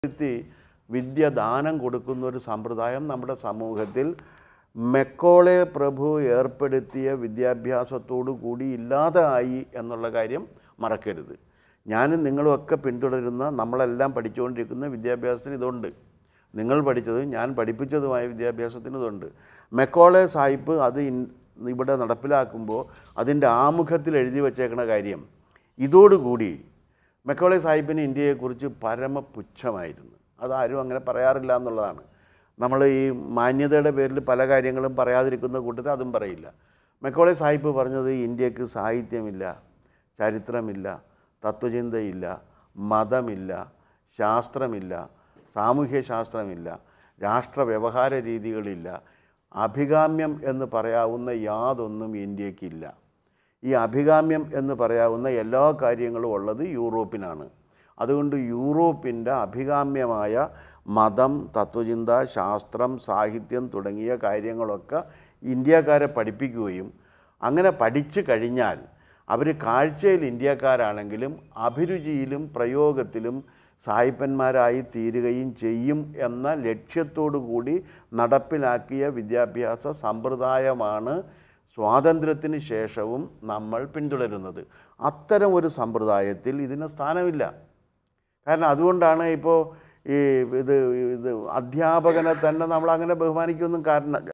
വിദ്യ ദാനം കൊടുക്കുന്ന ഒരു സമ്പ്രദായം നമ്മുടെ സമൂഹത്തിൽ മെക്കോളെ പ്രഭു ഏർപ്പെടുത്തിയ വിദ്യാഭ്യാസത്തോടു കൂടി ഇല്ലാതായി എന്നുള്ള കാര്യം മറക്കരുത്. ഞാനും നിങ്ങളുമൊക്കെ പിന്തുടരുന്ന നമ്മളെല്ലാം പഠിച്ചുകൊണ്ടിരിക്കുന്ന വിദ്യാഭ്യാസത്തിന് ഇതുണ്ട്. നിങ്ങൾ പഠിച്ചതും ഞാൻ പഠിപ്പിച്ചതുമായ വിദ്യാഭ്യാസത്തിന് ഇതുണ്ട്. മെക്കോളെ സാഹിബ് അത് ഇവിടെ നടപ്പിലാക്കുമ്പോൾ അതിൻ്റെ ആമുഖത്തിൽ എഴുതി വച്ചേക്കുന്ന കാര്യം ഇതോടുകൂടി മെക്കോളെ സാഹിബിന് ഇന്ത്യയെക്കുറിച്ച് പരമപുച്ഛമായിരുന്നു. അതാരും അങ്ങനെ പറയാറില്ല എന്നുള്ളതാണ്. നമ്മൾ ഈ മാന്യതയുടെ പേരിൽ പല കാര്യങ്ങളും പറയാതിരിക്കുന്ന കൂട്ടത്തിൽ അതും പറയില്ല. മെക്കോളെ സാഹിബ് പറഞ്ഞത് ഇന്ത്യക്ക് സാഹിത്യമില്ല, ചരിത്രമില്ല, തത്വചിന്തയില്ല, മതമില്ല, ശാസ്ത്രമില്ല, സാമൂഹ്യശാസ്ത്രമില്ല, രാഷ്ട്രവ്യവഹാര രീതികളില്ല, അഭികാമ്യം എന്ന് പറയാവുന്ന യാതൊന്നും ഇന്ത്യക്കില്ല. ഈ അഭികാമ്യം എന്ന് പറയാവുന്ന എല്ലാ കാര്യങ്ങളും ഉള്ളത് യൂറോപ്പിനാണ്. അതുകൊണ്ട് യൂറോപ്പിൻ്റെ അഭികാമ്യമായ മതം, തത്വചിന്ത, ശാസ്ത്രം, സാഹിത്യം തുടങ്ങിയ കാര്യങ്ങളൊക്കെ ഇന്ത്യക്കാരെ പഠിപ്പിക്കുകയും അങ്ങനെ പഠിച്ചു കഴിഞ്ഞാൽ അവർ കാഴ്ചയിൽ ഇന്ത്യക്കാരാണെങ്കിലും അഭിരുചിയിലും പ്രയോഗത്തിലും സായിപ്പന്മാരായി തീരുകയും ചെയ്യും എന്ന ലക്ഷ്യത്തോടു കൂടി നടപ്പിലാക്കിയ വിദ്യാഭ്യാസ സമ്പ്രദായമാണ് സ്വാതന്ത്ര്യത്തിന് ശേഷവും നമ്മൾ പിന്തുടരുന്നത്. അത്തരം ഒരു സമ്പ്രദായത്തിൽ ഇതിന് സ്ഥാനമില്ല. കാരണം അതുകൊണ്ടാണ് ഇപ്പോൾ ഈ ഇത് അധ്യാപകനെ തന്നെ നമ്മൾ അങ്ങനെ ബഹുമാനിക്കൊന്നും